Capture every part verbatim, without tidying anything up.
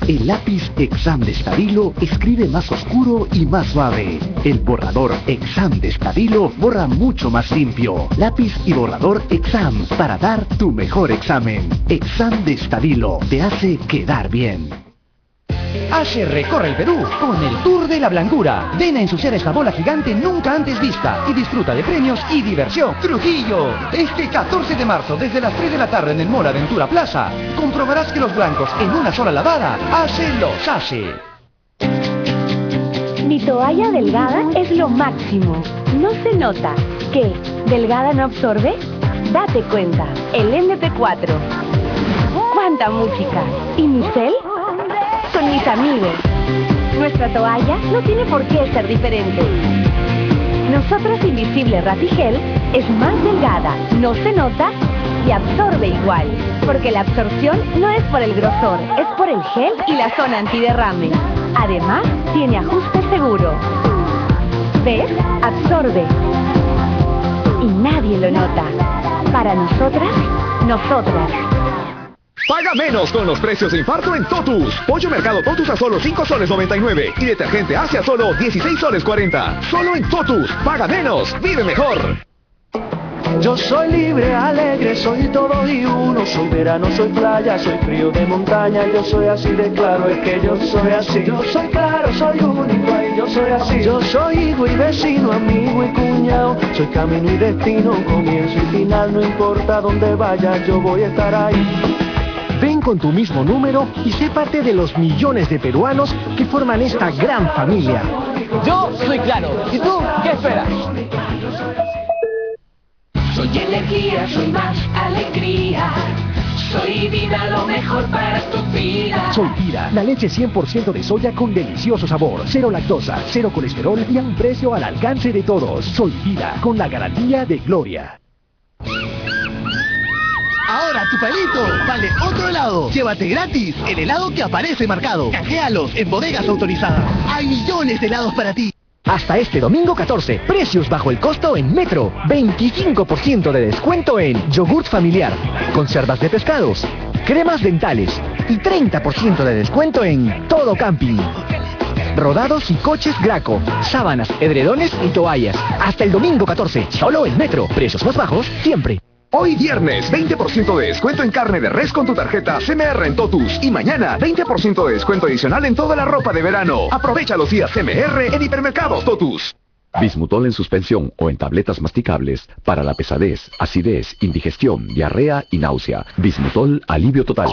El lápiz Exam de Stabilo escribe más oscuro y más suave. El borrador Exam de Stabilo borra mucho más limpio. Lápiz y borrador Exam para dar tu mejor examen. Exam de Stabilo te hace quedar bien. Hace recorre el Perú con el Tour de la Blancura. Ven a ensuciar esta bola gigante nunca antes vista y disfruta de premios y diversión. Trujillo, este catorce de marzo desde las tres de la tarde en el Mall Aventura Plaza, comprobarás que los blancos en una sola lavada hacen los hace. Mi toalla delgada es lo máximo. No se nota. ¿Qué? ¿Delgada no absorbe? Date cuenta. El M P cuatro. ¡Cuánta música! ¿Y mi cel? Con mis amigos. Nuestra toalla no tiene por qué ser diferente. Nosotros Invisible Ratigel es más delgada, no se nota y absorbe igual. Porque la absorción no es por el grosor, es por el gel y la zona antiderrame. Además, tiene ajuste seguro. ¿Ves? Absorbe. Y nadie lo nota. Para nosotras, nosotras. Paga menos con los precios de infarto en Totus. Pollo Mercado Totus a solo cinco soles noventa y nueve y detergente Asia a solo dieciséis soles cuarenta. Solo en Totus. Paga menos. Vive mejor. Yo soy libre, alegre, soy todo y uno. Soy verano, soy playa, soy frío de montaña. Yo soy así de claro, es que yo soy así. Yo soy claro, soy único y yo soy así. Yo soy hijo y vecino, amigo y cuñado. Soy camino y destino, comienzo y final. No importa dónde vaya, yo voy a estar ahí. Ven con tu mismo número y sé parte de los millones de peruanos que forman esta gran familia. Yo soy claro. ¿Y tú qué esperas? Soy energía, soy más alegría. Soy vida, lo mejor para tu vida. Soy Vida, la leche cien por ciento de soya con delicioso sabor, cero lactosa, cero colesterol y a un precio al alcance de todos. Soy Vida, con la garantía de Gloria. Ahora tu pelito vale otro helado. Llévate gratis el helado que aparece marcado. Canjealos en bodegas autorizadas. Hay millones de helados para ti. Hasta este domingo catorce, precios bajo el costo en Metro. veinticinco por ciento de descuento en yogurt familiar, conservas de pescados, cremas dentales y treinta por ciento de descuento en todo camping. Rodados y coches Graco, sábanas, edredones y toallas. Hasta el domingo catorce, solo en Metro. Precios más bajos siempre. Hoy viernes, veinte por ciento de descuento en carne de res con tu tarjeta C M R en Totus. Y mañana, veinte por ciento de descuento adicional en toda la ropa de verano. Aprovecha los días C M R en Hipermercados Totus. Bismutol en suspensión o en tabletas masticables para la pesadez, acidez, indigestión, diarrea y náusea. Bismutol, alivio total.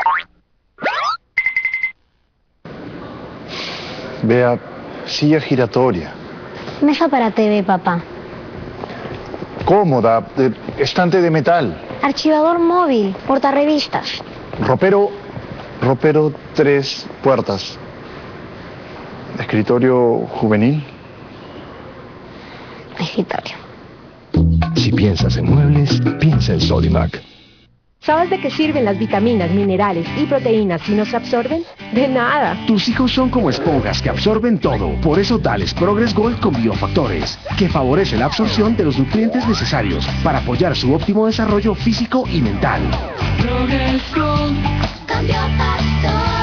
Vea, silla giratoria. Mesa para T V, papá. Cómoda, eh, estante de metal. Archivador móvil, portarrevistas. Ropero, ropero tres puertas. Escritorio juvenil. Escritorio. Si piensas en muebles, piensa en Sodimac. ¿Sabes de qué sirven las vitaminas, minerales y proteínas si no se absorben? De nada. Tus hijos son como esponjas que absorben todo. Por eso dales Progress Gold con biofactores, que favorece la absorción de los nutrientes necesarios para apoyar su óptimo desarrollo físico y mental. Progress Gold con biofactores.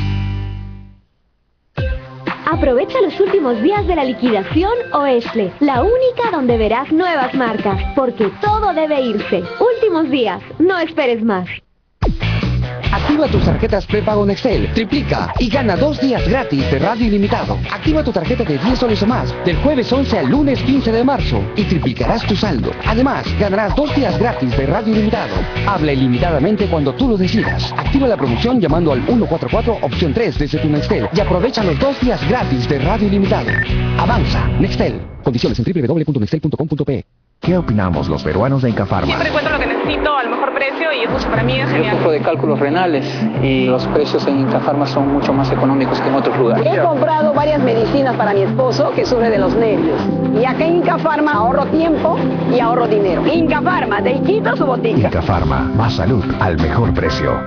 Aprovecha los últimos días de la liquidación Oesle, la única donde verás nuevas marcas, porque todo debe irse. Últimos días, no esperes más. Activa tus tarjetas prepago Nextel, triplica y gana dos días gratis de radio ilimitado. Activa tu tarjeta de diez soles o más del jueves once al lunes quince de marzo y triplicarás tu saldo. Además, ganarás dos días gratis de radio ilimitado. Habla ilimitadamente cuando tú lo decidas. Activa la promoción llamando al uno cuatro cuatro opción tres desde tu Nextel y aprovecha los dos días gratis de radio ilimitado. Avanza, Nextel. Condiciones en doble u doble u doble u punto nextel punto com punto pe. ¿Qué opinamos los peruanos de Incafarma? Siempre encuentro lo que necesito al mejor precio y eso para mí es genial. Yo sufro de cálculos renales y los precios en Incafarma son mucho más económicos que en otros lugares. He comprado varias medicinas para mi esposo que sufre de los nervios. Y acá en Incafarma ahorro tiempo y ahorro dinero. Incafarma, de Iquito su botica. Incafarma, más salud al mejor precio.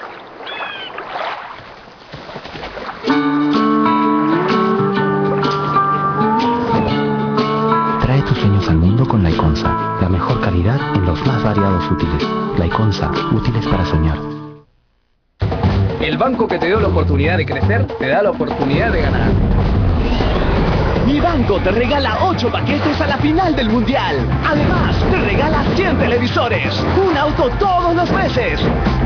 Trae tus sueños al mundo con la Iconsa. La mejor calidad en los más variados útiles. La Iconsa, útiles para soñar. El banco que te dio la oportunidad de crecer, te da la oportunidad de ganar. Mi banco te regala ocho paquetes a la final del Mundial. Además, te regala cien televisores, un auto todos los meses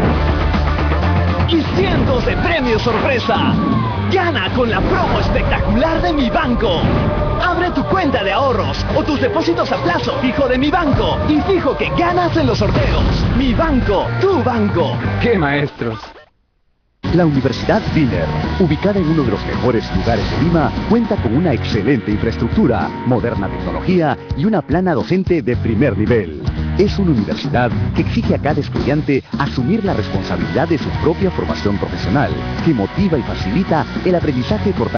y cientos de premios sorpresa. Gana con la promo espectacular de Mi Banco. Abre tu cuenta de ahorros o tus depósitos a plazo fijo de Mi Banco y fijo que ganas en los sorteos. Mi Banco, tu banco. ¡Qué maestros! La Universidad Wiener, ubicada en uno de los mejores lugares de Lima, cuenta con una excelente infraestructura, moderna tecnología y una plana docente de primer nivel. Es una universidad que exige a cada estudiante asumir la responsabilidad de su propia formación profesional, que motiva y facilita el aprendizaje por